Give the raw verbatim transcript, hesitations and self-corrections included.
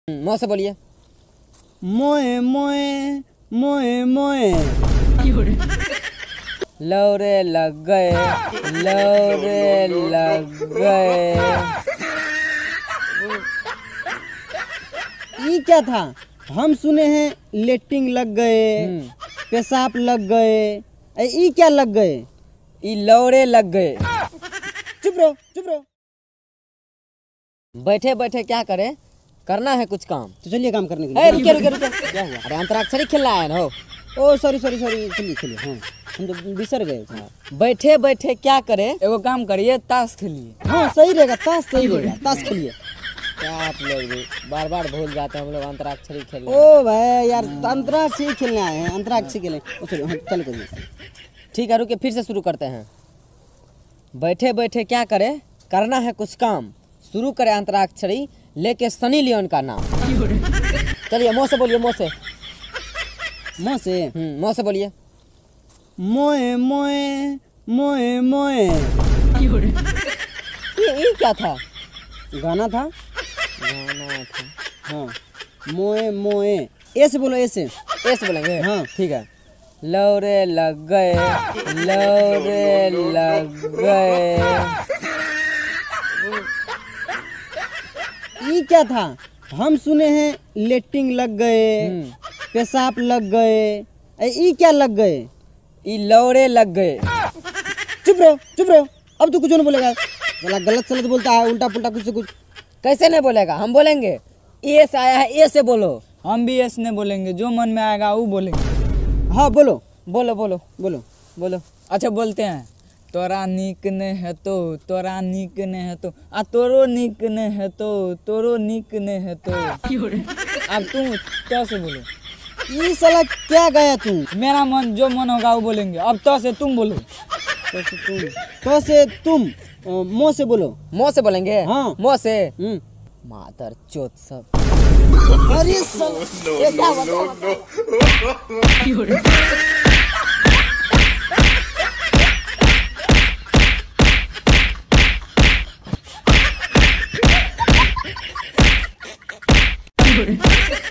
मुँह से बोलिए। मोए मोए मोए मोए लौरे लग गए, लौरे लग गए। ये क्या था? हम सुने हैं लेटिंग लग गए, पेशाब लग गए, ये क्या लग गए? ये लौरे लग गए। चुप रहो चुप रहो। बैठे बैठे क्या करे, करना है कुछ काम। तो चलिए काम करने के ए, लिए। रुके रुके रुके, क्या हुआ? अरे अंतराक्षरी खेलना है ना। हो ओ सॉरी सॉरी सॉरी, चलिए चलिए। हाँ हम तो बिसर गए। हाँ बैठे बैठे क्या करे, एगो काम करिए, ताश खेलिए। हाँ सही रहेगा, ताश सही रहेगा, ताश खेलिए। क्या आप लोग भी बार बार भूल जाते हैं, हम लोग अंतराक्षरी खेल। ओ भाई यार, अंतराक्षरी खेलने आए हैं, अंतराक्षरी खेलें। चलो चल करिए। ठीक है, रुके फिर से शुरू करते हैं। बैठे बैठे क्या करे, करना है कुछ काम, शुरू करे अंतराक्षरी, लेके सनी लियोन का नाम। चलिए मुँह से बोलिए, मुँह से। मुँह से हम्म मुँह से बोलिए। मोए मोए मोए मोए। ये ये क्या था? गाना था। गाना था। हाँ मोए मोए, ऐसे बोलो, ऐसे ऐसे बोलेंगे? हाँ ठीक है। लौरे लग गए, लौरे लग गए। ये क्या था? हम सुने हैं लेटिंग लग गए, पेशाब लग गए, ये क्या लग गए? ये लौरे लग गए। चुप रहो चुप रहो, अब तो कुछ नहीं बोलेगा। साला गलत सलत बोलता है, उल्टा पुल्टा कुछ से कुछ। कैसे नहीं बोलेगा? हम बोलेंगे। ए से आया है, ए से बोलो। हम भी ऐसे नहीं बोलेंगे, जो मन में आएगा वो बोलेंगे। हाँ बोलो बोलो बोलो बोलो बोलो। अच्छा बोलते हैं, तोरा नीक ने है तो, तोरा नीक ने है तो, आ तोरो नीक ने है तो, तोरो नीक ने है तो। अब तुम तो से बोलो। ये साला क्या गाया तू? मेरा मन जो मन होगा वो बोलेंगे। अब तो से तुम बोलो। तो से तुम, तो से तुम मुँह से बोलो। मुँह से बोलेंगे? हाँ। मुँह से। हम्म। मादर चोत सब। अरे साला ये क्या हुआ? You're